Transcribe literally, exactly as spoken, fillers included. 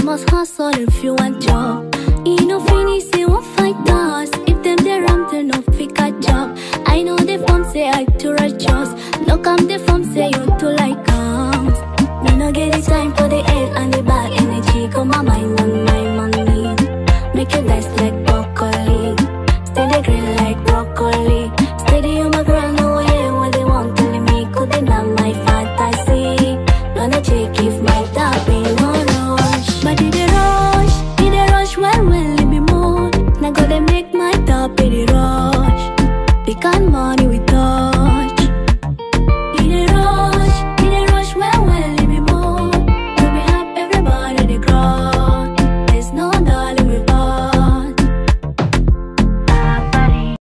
must hustle if you want job. You know finish, they won't fight us. If them they ram, they no pick a job. I know the form say I too righteous. No come the form say you too like comes. Me no get the time for the hate and the bad energy. Come my mind on my money. Make it nice like broccoli. Stay the grill like broccoli. Steady on my ground, no yeah, what they want telling me. Could they not my fantasy? Gonna check if my tapping no rush. But did they rush? Did they rush? Well, well, let me more. Now gotta make my top in the rush. Pick on money.